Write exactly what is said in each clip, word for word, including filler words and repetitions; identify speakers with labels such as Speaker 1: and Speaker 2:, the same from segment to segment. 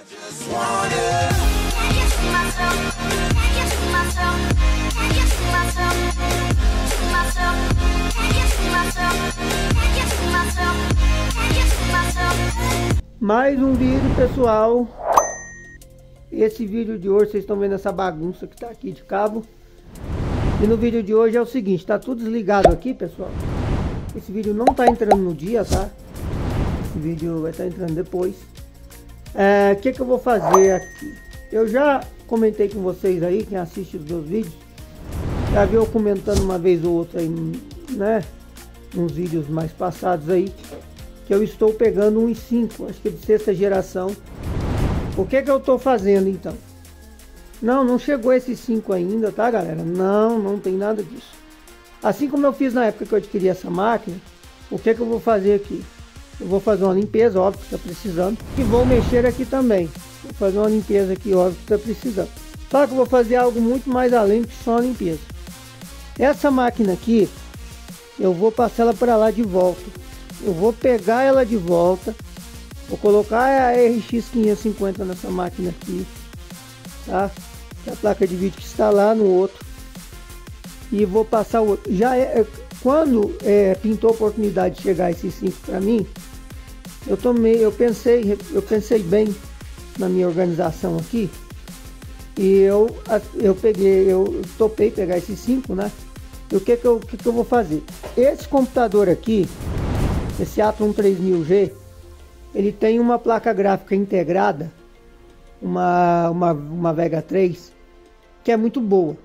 Speaker 1: Mais um vídeo, pessoal. Esse vídeo de hoje, vocês estão vendo essa bagunça que tá aqui de cabo. E no vídeo de hoje é o seguinte, tá tudo desligado aqui, pessoal. Esse vídeo não tá entrando no dia, tá? Esse vídeo vai estar entrando depois. É, o que que eu vou fazer aqui? Eu já comentei com vocês aí, quem assiste os meus vídeos, já viu eu comentando uma vez ou outra aí, né? Nos vídeos mais passados aí, que eu estou pegando um i cinco, acho que é de sexta geração. O que que eu estou fazendo então? Não, não chegou esse cinco ainda, tá, galera? Não, não tem nada disso. Assim como eu fiz na época que eu adquiri essa máquina, o que que eu vou fazer aqui? Eu vou fazer uma limpeza, óbvio que está precisando, e vou mexer aqui também. Vou fazer uma limpeza aqui, óbvio que está precisando. Só que eu vou fazer algo muito mais além que só a limpeza. Essa máquina aqui, eu vou passar ela para lá de volta. Eu vou pegar ela de volta, vou colocar a R X quinhentos e cinquenta nessa máquina aqui, tá? Que é a placa de vídeo que está lá no outro, e vou passar o outro. Já é, quando é, pintou a oportunidade de chegar esse cinco para mim, eu tomei, eu pensei, eu pensei bem na minha organização aqui, e eu eu peguei, eu topei pegar esse cinco, né? E o que que eu, que que eu vou fazer? Esse computador aqui, esse Atom três mil G, ele tem uma placa gráfica integrada, uma, uma, uma Vega três, que é muito boa.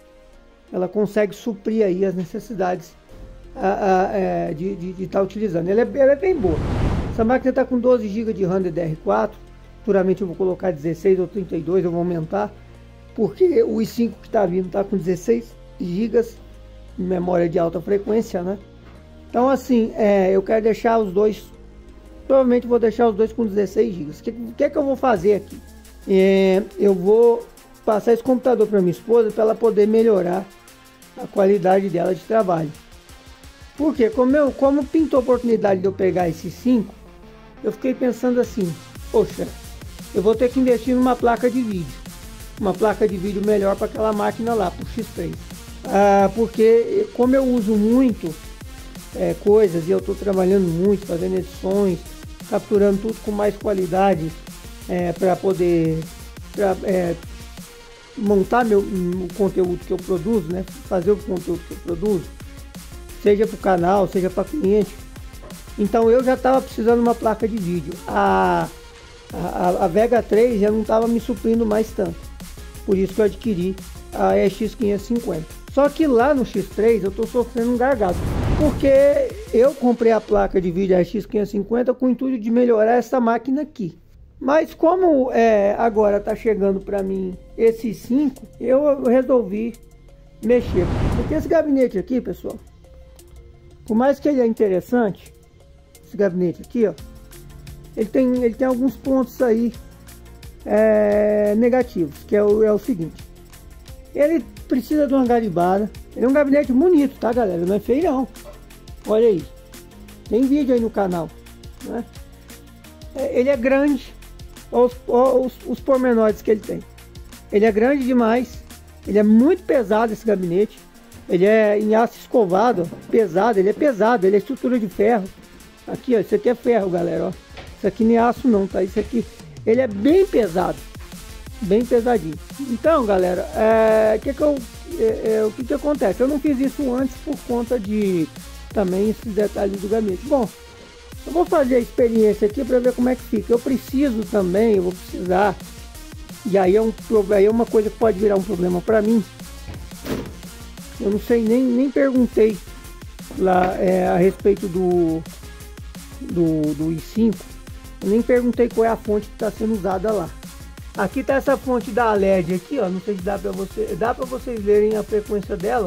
Speaker 1: Ela consegue suprir aí as necessidades a, a, a, de estar tá utilizando. Ela é, ela é bem boa. Essa máquina está com doze gigas de RAM D D R quatro. Futuramente eu vou colocar dezesseis ou trinta e dois, eu vou aumentar, porque o i cinco que está vindo está com dezesseis gigas de memória de alta frequência, né? Então assim, é, eu quero deixar os dois, provavelmente vou deixar os dois com dezesseis gigas. O que, que é que eu vou fazer aqui? É, eu vou passar esse computador para minha esposa, para ela poder melhorar a qualidade dela de trabalho. Porque como, eu, como pintou a oportunidade de eu pegar esse cinco, eu fiquei pensando assim, poxa, eu vou ter que investir numa placa de vídeo. Uma placa de vídeo melhor para aquela máquina lá, para o X três. Ah, porque como eu uso muito É, coisas, e eu estou trabalhando muito, fazendo edições, capturando tudo com mais qualidade, é, para poder pra, é, montar meu, o conteúdo que eu produzo, né? Fazer o conteúdo que eu produzo, seja para o canal, seja para cliente. Então eu já estava precisando de uma placa de vídeo. A, a, a Vega três já não estava me suprindo mais tanto, por isso que eu adquiri a R X quinhentos e cinquenta. Só que lá no X três eu estou sofrendo um gargalo, porque eu comprei a placa de vídeo R X quinhentos e cinquenta com o intuito de melhorar essa máquina aqui. Mas como é, agora está chegando para mim esse cinco, eu resolvi mexer. Porque esse gabinete aqui, pessoal, por mais que ele é interessante, esse gabinete aqui, ó, ele tem, ele tem alguns pontos aí é, negativos, que é o, é o seguinte. Ele precisa de uma garibada. Ele é um gabinete bonito, tá, galera? Não é feio não. Olha aí. Tem vídeo aí no canal, né? Ele é grande. Olha os, olha os, os pormenores que ele tem. Ele é grande demais. Ele é muito pesado, esse gabinete. Ele é em aço escovado, ó, pesado. Ele é pesado. Ele é estrutura de ferro. Aqui, ó. Isso aqui é ferro, galera. Ó. Isso aqui não é aço não, tá? Isso aqui. Ele é bem pesado. Bem pesadinho. Então, galera, é, que que eu, é, é, o que que acontece? Eu não fiz isso antes por conta de também esses detalhes do gabinete. Bom, eu vou fazer a experiência aqui para ver como é que fica. Eu preciso também, eu vou precisar, e aí é, um, aí é uma coisa que pode virar um problema para mim. Eu não sei, nem, nem perguntei lá é, a respeito do, do, do i cinco. Eu nem perguntei qual é a fonte que está sendo usada lá. Aqui tá essa fonte da L E D aqui, ó, não sei se dá para você, dá para vocês verem a frequência dela.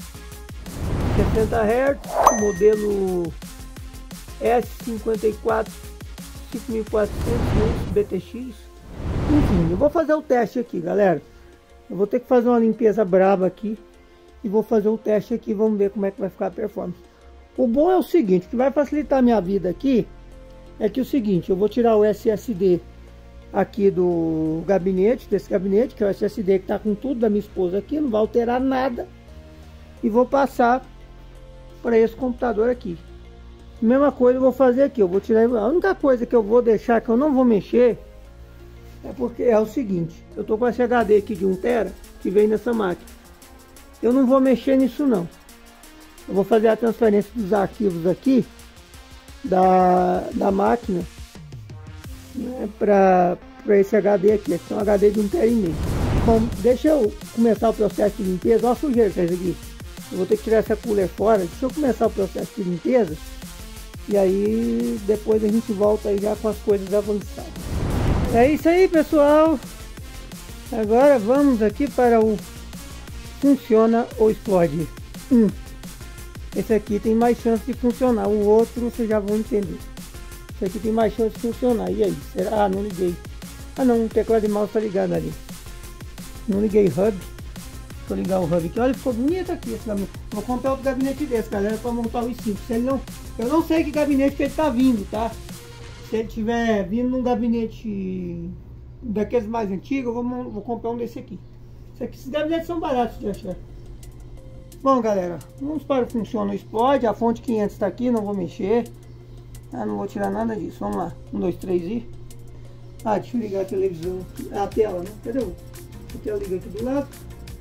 Speaker 1: sessenta hertz, modelo S cinquenta e quatro cinco mil e quatrocentos B T X. Enfim, eu vou fazer o teste aqui, galera. Eu vou ter que fazer uma limpeza braba aqui e vou fazer o teste aqui, vamos ver como é que vai ficar a performance. O bom é o seguinte, o que vai facilitar a minha vida aqui é que o seguinte, eu vou tirar o S S D aqui do gabinete, desse gabinete, que é o S S D que está com tudo da minha esposa aqui, não vai alterar nada. E vou passar para esse computador aqui. Mesma coisa eu vou fazer aqui, eu vou tirar, a única coisa que eu vou deixar, que eu não vou mexer, é porque é o seguinte, eu tô com esse H D aqui de um tera, que vem nessa máquina. Eu não vou mexer nisso não. Eu vou fazer a transferência dos arquivos aqui, da, da máquina, né, para esse H D aqui. Esse é um H D de um tera e meio. Bom, deixa eu começar o processo de limpeza. Olha a sujeira que fez aqui. Eu vou ter que tirar essa cooler fora. Deixa eu começar o processo de limpeza. E aí depois a gente volta aí já com as coisas avançadas. É isso aí, pessoal. Agora vamos aqui para o funciona ou explode. Hum. Esse aqui tem mais chance de funcionar. O outro vocês já vão entender. Esse aqui tem mais chance de funcionar. E aí? Será? Ah, não liguei. Ah não, o teclado de mouse está ligado ali. Não liguei hub. Vou ligar o hub aqui. Olha, ficou bonito aqui esse gabinete. Vou comprar outro gabinete desse, galera, para montar os cinco. Se ele não, eu não sei que gabinete que ele tá vindo, tá? Se ele tiver vindo num gabinete daqueles mais antigos, eu vou, vou comprar um desse aqui. Esse aqui. Esses gabinetes são baratos de achar. Bom, galera, vamos para o funciona ou explode. A fonte quinhentos está aqui, não vou mexer. Ah, não vou tirar nada disso. Vamos lá. Um, dois, três e... Ah, deixa eu ligar a televisão. A tela, né? Cadê o... A tela liga aqui do lado.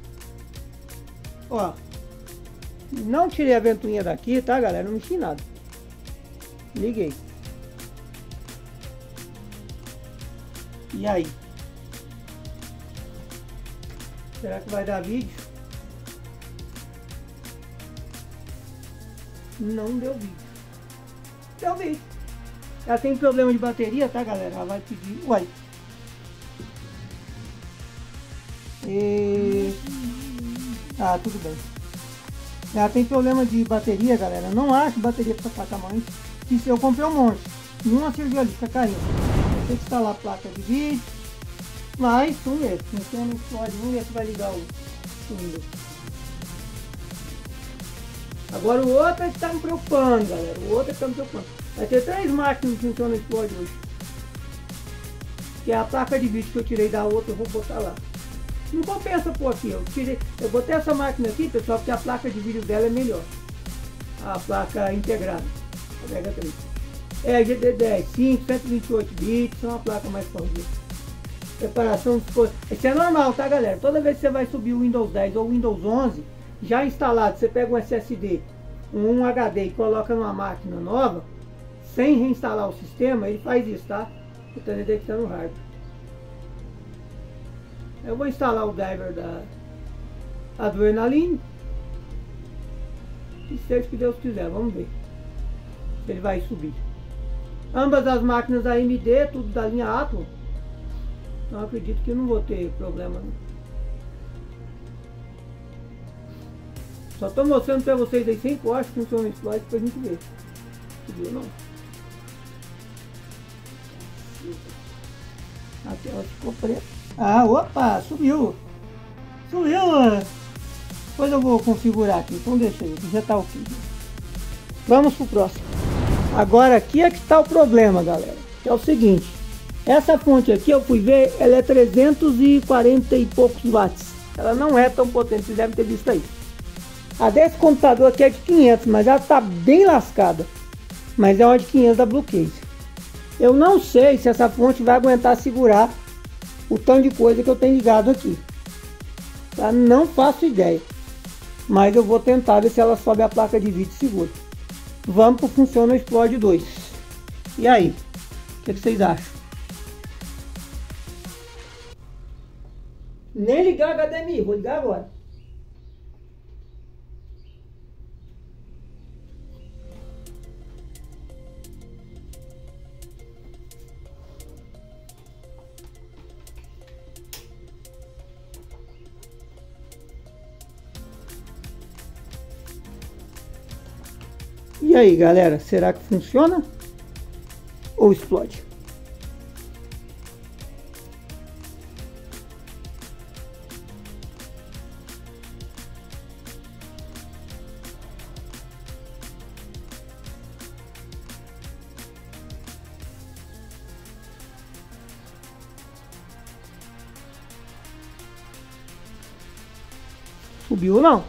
Speaker 1: Ó, não tirei a ventoinha daqui, tá, galera? Não mexi em nada. Liguei. E aí? Será que vai dar vídeo? Não deu vídeo. Deu vídeo. Ela tem problema de bateria, tá, galera? Ela vai pedir... Uai. E... Ah, tudo bem. Ela tem problema de bateria, galera. Não acho bateria para essa tamanho. Isso eu comprei um monte. Nenhuma serviu ali, fica caindo. Vou ter que instalar a placa de vídeo. Mas, vamos ver. Funciona, explode. Vamos ver se vai ligar o, o Windows. Agora o outro é que tá me preocupando, galera. O outro é que tá me preocupando. Vai ter três máquinas que funcionam explode hoje. Que é a placa de vídeo que eu tirei da outra, eu vou botar lá. Não compensa pôr aqui, eu tirei, eu botei essa máquina aqui, pessoal, porque a placa de vídeo dela é melhor. A placa integrada, a Mega três. É G D dez, cinco, cento e vinte e oito bits, é uma placa mais forte. Preparação dos coisas. Isso é normal, tá, galera? Toda vez que você vai subir o Windows dez ou o Windows onze, já instalado, você pega um S S D, um H D e coloca numa máquina nova, sem reinstalar o sistema, ele faz isso, tá? Ele está detectando o hardware. Eu vou instalar o driver da Adrenaline. E seja o que Deus quiser, vamos ver se ele vai subir. Ambas as máquinas A M D, tudo da linha Athlon. Não acredito que eu não vou ter problema, não. Só estou mostrando para vocês aí sem corte, funciona o exploit pra gente ver. Subiu não? A tela ficou preta. Ah, opa, subiu. Subiu. Depois eu vou configurar aqui, então deixa aí, já tá ok. Vamos pro próximo. Agora aqui é que tá o problema, galera. Que é o seguinte. Essa fonte aqui, eu fui ver, ela é trezentos e quarenta e poucos watts. Ela não é tão potente, vocês devem ter visto aí. A desse computador aqui é de quinhentos, mas ela tá bem lascada. Mas é uma de quinhentos da Blue Case. Eu não sei se essa fonte vai aguentar segurar o tanto de coisa que eu tenho ligado aqui. Tá? Não faço ideia. Mas eu vou tentar ver se ela sobe a placa de vídeo e segura. Vamos pro Funciona ou Explode dois. E aí? O que, que vocês acham? Nem ligar H D M I, vou ligar agora. E aí, galera, será que funciona ou explode? Subiu não.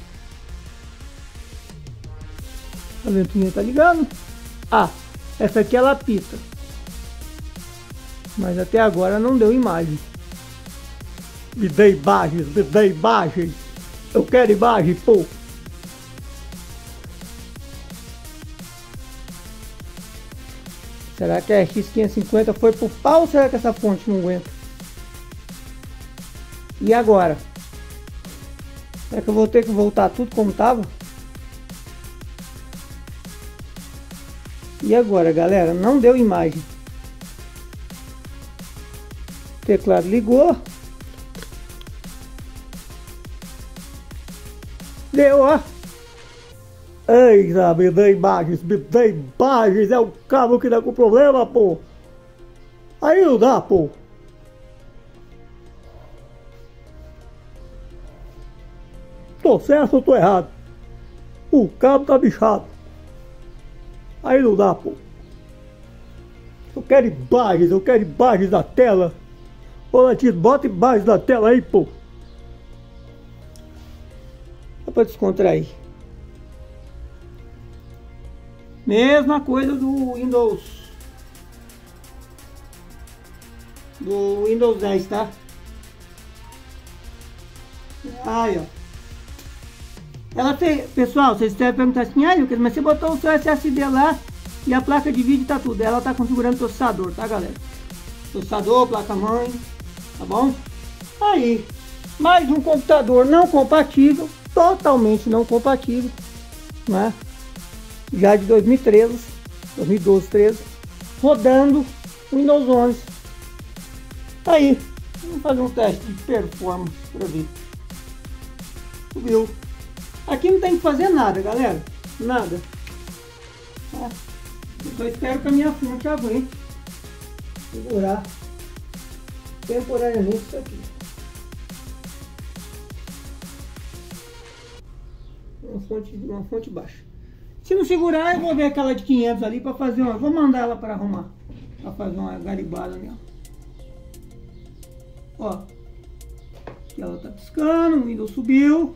Speaker 1: A ventoinha tá ligando. Ah, essa aqui ela apita. Mas até agora não deu imagem. Me dê imagens, me dê imagens. Eu quero imagem, pô. Será que a X quinhentos e cinquenta foi pro pau ou será que essa fonte não aguenta? E agora? Será que eu vou ter que voltar tudo como tava? E agora, galera? Não deu imagem. O teclado ligou. Deu, ó. Eita, me dá imagens, me dá imagens. É o cabo que dá com problema, pô. Aí não dá, pô. Tô certo ou tô errado? O cabo tá bichado. Aí não dá, pô. Eu quero imagens, eu quero imagens da tela. Ô, Latino, bota imagens da tela aí, pô. Só pra descontrair. Mesma coisa do Windows. Do Windows dez, tá? Aí, ó. Ela fez, pessoal, vocês devem perguntar assim, ah, Lucas, mas você botou o seu S S D lá e a placa de vídeo tá tudo. Ela tá configurando o processador, tá, galera? Processador, placa-mãe, tá bom? Aí, mais um computador não compatível, totalmente não compatível, né? Já de dois mil e treze, dois mil e doze, treze, rodando Windows onze. Aí, vamos fazer um teste de performance para ver. Subiu. Aqui não tem que fazer nada, galera. Nada. Tá? Eu só espero que a minha fonte aguente segurar temporariamente isso aqui. Uma fonte, uma fonte baixa. Se não segurar, eu vou ver aquela de quinhentos ali para fazer uma. Vou mandar ela para arrumar. Para fazer uma garibada nela. Ó. Aqui ela tá piscando, o Windows subiu.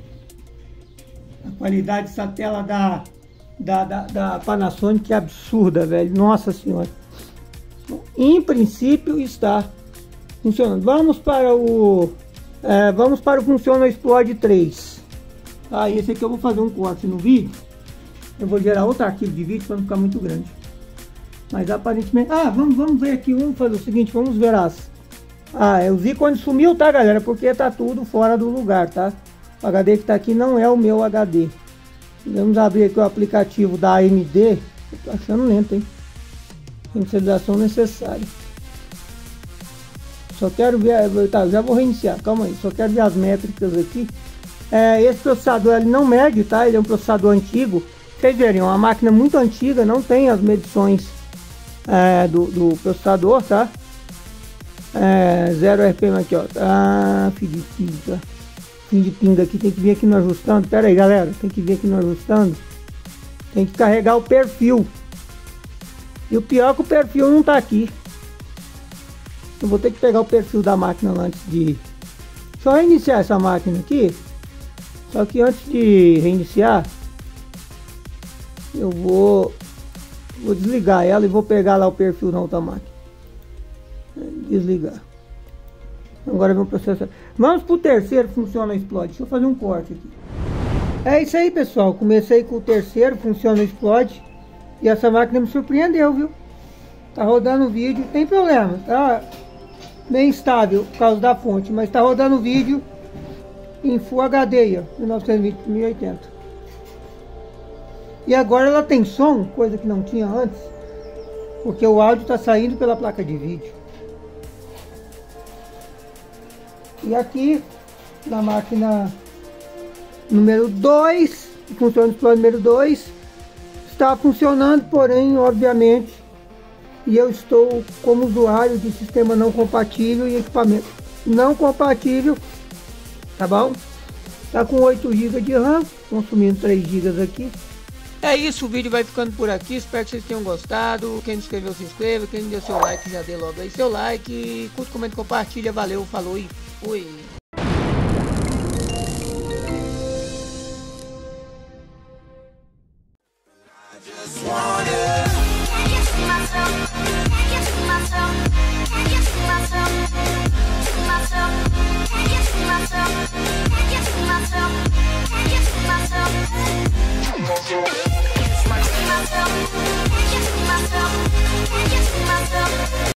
Speaker 1: A qualidade dessa tela da, da, da, da Panasonic é absurda, velho. Nossa senhora. Bom, em princípio está funcionando. Vamos para o. É, vamos para o Funciona Explode três. Ah, esse aqui eu vou fazer um corte no vídeo. Eu vou gerar outro arquivo de vídeo para não ficar muito grande. Mas aparentemente... Ah, vamos, vamos ver aqui. Vamos fazer o seguinte. Vamos ver as... Ah, os ícones sumiu, tá, galera? Porque tá tudo fora do lugar, tá? O H D que tá aqui não é o meu H D. Vamos abrir aqui o aplicativo da A M D. Eu tô achando lento, hein? Inicialização necessária. Só quero ver... Tá, já vou reiniciar. Calma aí. Só quero ver as métricas aqui. É, esse processador ele não mede, tá? Ele é um processador antigo. Vocês verem, é uma máquina muito antiga, não tem as medições é, do, do processador, tá? É, zero R P M aqui, ó. Ah, fim de pinga. Fim de pinga aqui, tem que vir aqui no ajustando. Pera aí, galera, tem que vir aqui no ajustando. Tem que carregar o perfil. E o pior é que o perfil não tá aqui. Eu vou ter que pegar o perfil da máquina lá antes de... Deixa eu reiniciar essa máquina aqui. Só que antes de reiniciar, eu vou, vou desligar ela e vou pegar lá o perfil na outra máquina. Desligar. Agora vamos processar. Vamos pro terceiro, Funciona Explode. Deixa eu fazer um corte aqui. É isso aí, pessoal. Comecei com o terceiro, Funciona Explode. E essa máquina me surpreendeu, viu? Tá rodando o vídeo, tem problema. Tá bem estável por causa da fonte, mas tá rodando o vídeo em Full H D, ó, mil novecentos e vinte por mil e oitenta. E agora ela tem som, coisa que não tinha antes, porque o áudio está saindo pela placa de vídeo. E aqui, na máquina número dois, Funciona Explode número dois, está funcionando, porém, obviamente, e eu estou como usuário de sistema não compatível e equipamento não compatível, tá bom? Tá com oito gigas de RAM, consumindo três gigas aqui. É isso, o vídeo vai ficando por aqui, espero que vocês tenham gostado. Quem não se inscreveu, se inscreva. Quem não deu seu like, já dê logo aí seu like. Curte, comenta, compartilha. Valeu, falou e fui.
Speaker 2: I just wanna